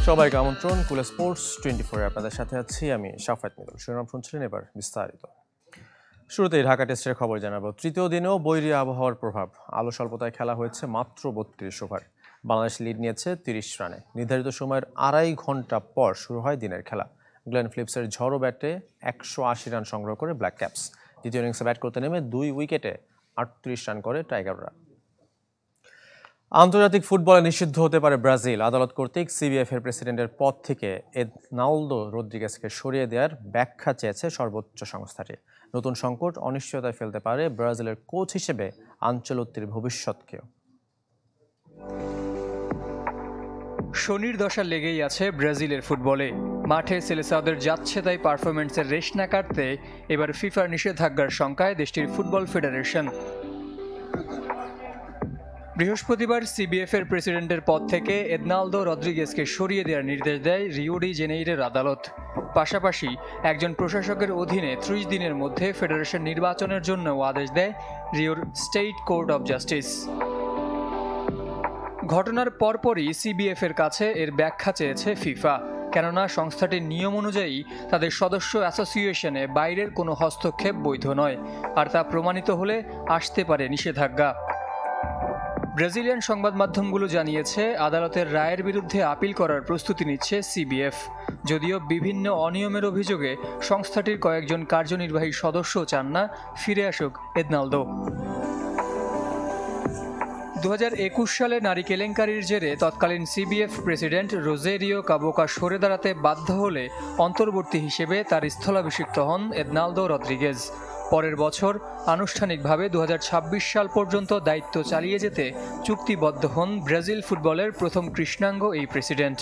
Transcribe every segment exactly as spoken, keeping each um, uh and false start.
সবাইকে আমন্ত্রণ কুলে স্পোর্টস টোয়েন্টি ফোর আপনাদের সাথে আছি আমি শাফাত মিদুল। শিরোনাম শুনছিলেন, এবার বিস্তারিত। শুরুতেই ঢাকা টেস্টের খবর জানাবো। তৃতীয় দিনেও বৈরী আবহাওয়ার প্রভাব, আলো স্বল্পতায় খেলা হয়েছে মাত্র বত্রিশ ওভার। বাংলাদেশ লিড নিয়েছে তিরিশ রানে। নির্ধারিত সময়ের আড়াই ঘন্টা পর শুরু হয় দিনের খেলা। গ্লেন ফিলিপসের ঝড়ো ব্যাটে একশো আশি রান সংগ্রহ করে ব্ল্যাক ক্যাপস। দ্বিতীয় ইনিংসে ব্যাট করতে নেমে দুই উইকেটে আটত্রিশ রান করে টাইগাররা। আন্তর্জাতিক ফুটবলে নিষিদ্ধ হতে পারে ব্রাজিল। আদালত কর্তৃক সিবিএফ এর প্রেসিডেন্টের পদ থেকে এদনালদো রদ্রিগেজকে সরিয়ে দেওয়ার ব্যাখ্যা চেয়েছে সর্বোচ্চ সংস্থাটি। নতুন সংকট অনিশ্চয়তায় ফেলতে পারে ব্রাজিলের কোচ হিসেবে আনচেলত্তির ভবিষ্যৎকেও। শনির দশা লেগেই আছে ব্রাজিলের ফুটবলে। মাঠে সেলেসাওদের যাচ্ছে তাই পারফরম্যান্সের রেশ না কাটতে এবার ফিফার নিষেধাজ্ঞার শঙ্কায় দেশটির ফুটবল ফেডারেশন। বৃহস্পতিবার সিবিএফ এর প্রেসিডেন্টের পদ থেকে এদনালদো রদ্রিগেজকে সরিয়ে দেওয়ার নির্দেশ দেয় রিও ডি জেনেইরোর আদালত। পাশাপাশি একজন প্রশাসকের অধীনে ত্রিশ দিনের মধ্যে ফেডারেশন নির্বাচনের জন্য আদেশ দেয় রিওর স্টেট কোর্ট অব জাস্টিস। ঘটনার পরপরই সিবিএফ এর কাছে এর ব্যাখ্যা চেয়েছে ফিফা, কেননা সংস্থাটির নিয়ম অনুযায়ী তাদের সদস্য অ্যাসোসিয়েশনে বাইরের কোনো হস্তক্ষেপ বৈধ নয়, আর তা প্রমাণিত হলে আসতে পারে নিষেধাজ্ঞা। ব্রাজিলিয়ান সংবাদ মাধ্যমগুলো জানিয়েছে আদালতের রায়ের বিরুদ্ধে আপিল করার প্রস্তুতি নিচ্ছে সিবিএফ। যদিও বিভিন্ন অনিয়মের অভিযোগে সংস্থাটির কয়েকজন কার্যনির্বাহী সদস্য চান না ফিরে আসুক এদনালদো। দু হাজার একুশ সালে নারী কেলেঙ্কারির জেরে তৎকালীন সিবিএফ প্রেসিডেন্ট রোজেরিও কাবোকা সরে দাঁড়াতে বাধ্য হলে অন্তর্বর্তী হিসেবে তার স্থলাভিষিক্ত হন এদনালদো রদ্রিগেজ। পরের বছর আনুষ্ঠানিকভাবে দু হাজার ছাব্বিশ সাল পর্যন্ত দায়িত্ব চালিয়ে যেতে চুক্তিবদ্ধ হন ব্রাজিল ফুটবলের প্রথম কৃষ্ণাঙ্গ এই প্রেসিডেন্ট।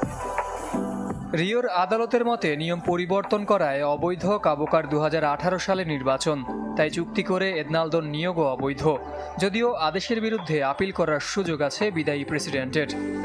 রিওর আদালতের মতে নিয়ম পরিবর্তন করায় অবৈধ কাবোকার দু হাজার আঠারো সালে নির্বাচন, তাই চুক্তি করে এদনালদোর নিয়োগও অবৈধ, যদিও আদেশের বিরুদ্ধে আপিল করার সুযোগ আছে বিদায়ী প্রেসিডেন্টের।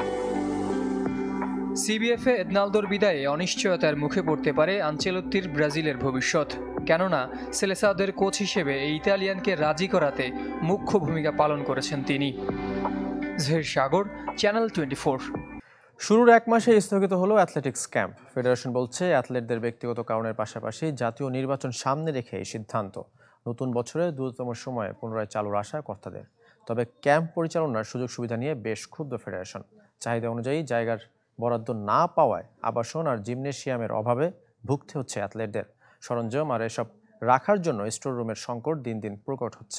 সিবিএফে এদনালদোর বিদায়ে অনিশ্চয়তার মুখে পড়তে পারে আনচেলত্তির ব্রাজিলের ভবিষ্যৎ, কেননা সেলেসাওদের কোচ হিসেবে এই ইতালিয়ানকে রাজি করাতে মুখ্য ভূমিকা পালন করেছেন তিনি। Zahir Sagar, channel twenty four. শুরুর এক মাসে স্থগিত হলো অ্যাথলেটিক্স ক্যাম্প। ফেডারেশন বলছে অ্যাথলেটদের ব্যক্তিগত কারণের পাশাপাশি জাতীয় নির্বাচন সামনে রেখে এই সিদ্ধান্ত। নতুন বছরে দ্রুততম সময়ে পুনরায় চালুর আশা কর্তাদের। তবে ক্যাম্প পরিচালনার সুযোগ সুবিধা নিয়ে বেশ ক্ষুব্ধ ফেডারেশন। চাহিদা অনুযায়ী জায়গার বরাদ্দ না পাওয়ায় আবাসন আর জিমনেশিয়ামের অভাবে ভুগতে হচ্ছে অ্যাথলেটদের। সরঞ্জাম আর এসব রাখার জন্য স্টোর রুমের সংকট দিন দিন প্রকট হচ্ছে।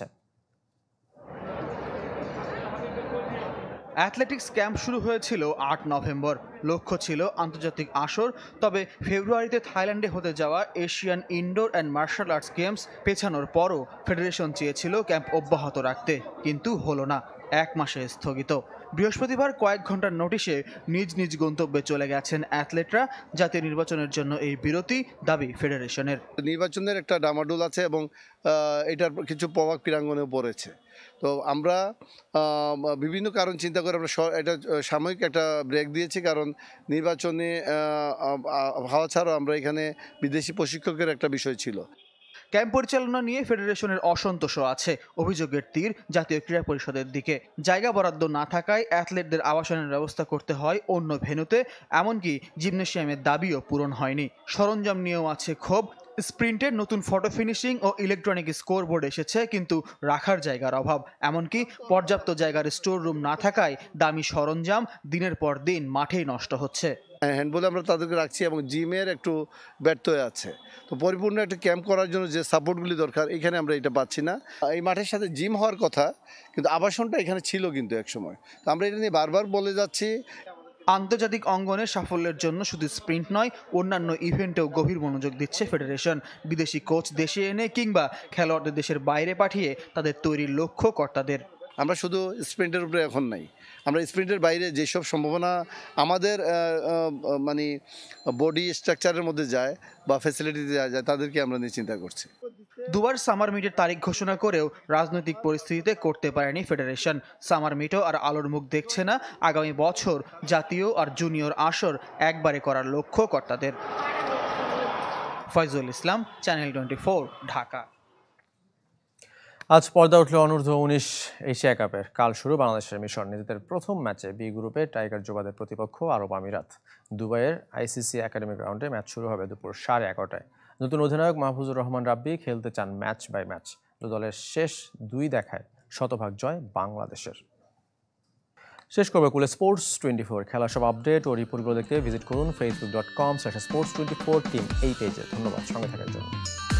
অ্যাথলেটিক্স ক্যাম্প শুরু হয়েছিল আট নভেম্বর। লক্ষ্য ছিল আন্তর্জাতিক আসর, তবে ফেব্রুয়ারিতে থাইল্যান্ডে হতে যাওয়া Asian indoor and martial arts games পেছানোর পরও ফেডারেশন চেয়েছিল ক্যাম্প অব্যাহত রাখতে, কিন্তু হলো না। এক মাসে স্থগিত। বৃহস্পতিবার কয়েক ঘন্টার নোটিশে নিজ নিজ গন্তব্যে চলে গেছেন অ্যাথলেটরা। জাতীয় নির্বাচনের জন্য এই বিরতি দাবি ফেডারেশনের। নির্বাচনের একটা ডামাডোল আছে এবং এটার কিছু প্রভাব ক্রীড়াঙ্গনেও পড়েছে। তো আমরা বিভিন্ন কারণ চিন্তা করে আমরা এটা সাময়িক একটা ব্রেক দিয়েছি, কারণ নির্বাচনে হওয়া ছাড়াও আমরা এখানে বিদেশি প্রশিক্ষকের একটা বিষয় ছিল। ক্যাম্প পরিচালনা নিয়ে ফেডারেশনের অসন্তোষও আছে। অভিযোগের তীর জাতীয় ক্রীড়া পরিষদের দিকে। জায়গা বরাদ্দ না থাকায় অ্যাথলেটদের আবাসনের ব্যবস্থা করতে হয় অন্য ভেন্যুতে, এমনকি জিমনেশিয়ামের দাবিও পূরণ হয়নি। সরঞ্জাম নিয়েও আছে ক্ষোভ। স্প্রিন্টের নতুন ফটো ফিনিশিং ও ইলেকট্রনিক স্কোরবোর্ড এসেছে, কিন্তু রাখার জায়গার অভাব। এমনকি পর্যাপ্ত জায়গার স্টোর রুম না থাকায় দামি সরঞ্জাম দিনের পর দিন মাঠেই নষ্ট হচ্ছে। হ্যান্ডবলে আমরা তাদেরকে রাখছি এবং জিমের একটু ব্যর্থ হয়ে আছে। তো পরিপূর্ণ একটা ক্যাম্প করার জন্য যে সাপোর্টগুলি দরকার এখানে আমরা এটা পাচ্ছি না। এই মাঠের সাথে জিম হওয়ার কথা, কিন্তু আবাসনটা এখানে ছিল কিন্তু এক সময়। তো আমরা এটা নিয়ে বারবার বলে যাচ্ছি। আন্তর্জাতিক অঙ্গনে সাফল্যের জন্য শুধু স্প্রিন্ট নয়, অন্যান্য ইভেন্টেও গভীর মনোযোগ দিচ্ছে ফেডারেশন। বিদেশি কোচ দেশে এনে কিংবা খেলোয়াড়দের দেশের বাইরে পাঠিয়ে তাদের তৈরির লক্ষ্য কর্তাদের। আমরা শুধু স্প্রিন্টের উপরে এখন নাই, আমরা স্প্রিন্টের বাইরে যেসব সম্ভাবনা আমাদের মানে বডি স্ট্রাকচারের মধ্যে যায় বা ফ্যাসিলিটিতে যায় তাদেরকে আমরা নিয়ে চিন্তা করছি। দুবার সামার মিটের তারিখ ঘোষণা করেও রাজনৈতিক পরিস্থিতিতে করতে পারেনি ফেডারেশন। সামার মিটও আর আলোর মুখ দেখছে না। আগামী বছর জাতীয় আর জুনিয়র আসর একবারে করার লক্ষ্য কর্তাদের। Faizul Islam, channel twenty four, Dhaka. আজ পর্দা উঠল অনূর্ধ্ব উনিশ এশিয়া কাপের। কাল শুরু বাংলাদেশের মিশন। নিজেদের প্রথম ম্যাচে বি গ্রুপে টাইগার যোবাদের প্রতিপক্ষ আরব আমিরাত। দুবাইয়ের আইসিসি একাডেমি গ্রাউন্ডে ম্যাচ শুরু হবে দুপুর সাড়ে এগারোটায়। নতুন অধিনায়ক মাহফুজুর রহমান রাব্বি খেলতে চান ম্যাচ বাই ম্যাচ। দু দলের শেষ দুই দেখায় শতভাগ জয় বাংলাদেশের। শেষ করবে কুলে স্পোর্টস টোয়েন্টি ফোর। খেলার সব আপডেট ও রিপোর্টগুলো দেখতে ভিজিট করুন Facebook dot com slash sports twenty four team এই পেজে। ধন্যবাদ সঙ্গে থাকার জন্য।